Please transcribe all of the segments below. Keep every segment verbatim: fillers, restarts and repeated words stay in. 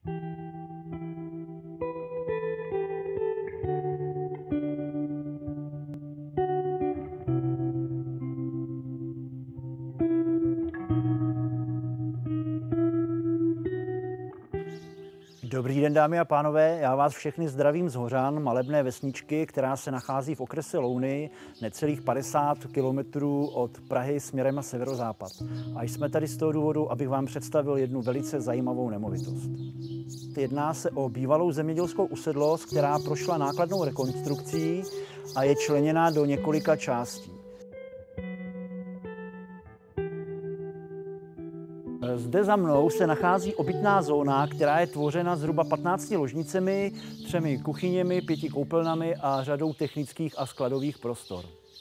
Dobrý den, dámy a pánové, já vás všechny zdravím z Hořan, malebné vesničky, která se nachází v okrese Louny, necelých padesát kilometrů od Prahy směrem na severozápad. A jsme tady z toho důvodu, abych vám představil jednu velice zajímavou nemovitost. Jedná se o bývalou zemědělskou usedlost, která prošla nákladnou rekonstrukcí a je členěná do několika částí. Zde za mnou se nachází obytná zóna, která je tvořena zhruba patnácti ložnicemi, třemi kuchyněmi, pěti koupelnami a řadou technických a skladových prostor.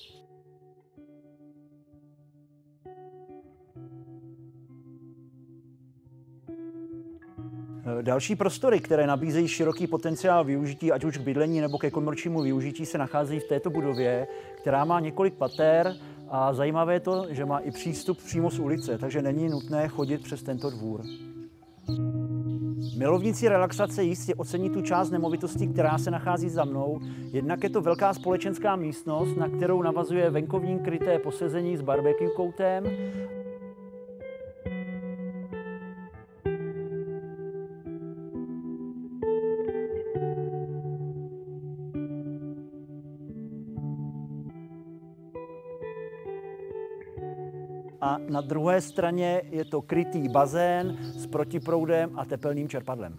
Další prostory, které nabízejí široký potenciál využití, ať už k bydlení nebo ke komerčnímu využití, se nacházejí v této budově, která má několik pater. A zajímavé je to, že má i přístup přímo z ulice, takže není nutné chodit přes tento dvůr. Milovníci relaxace jistě ocení tu část nemovitosti, která se nachází za mnou. Jednak je to velká společenská místnost, na kterou navazuje venkovní kryté posezení s barbecue koutem. A na druhé straně je to krytý bazén s protiproudem a tepelným čerpadlem.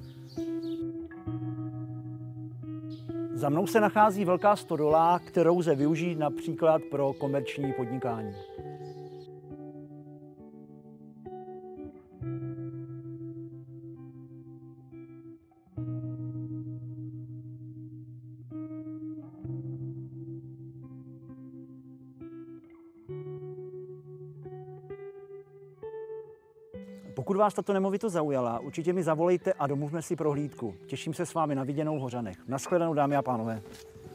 Za mnou se nachází velká stodola, kterou lze využít například pro komerční podnikání. Pokud vás tato nemovitost zaujala, určitě mi zavolejte a domluvme si prohlídku. Těším se s vámi na viděnou v Hořanech. Nashledanou, dámy a pánové.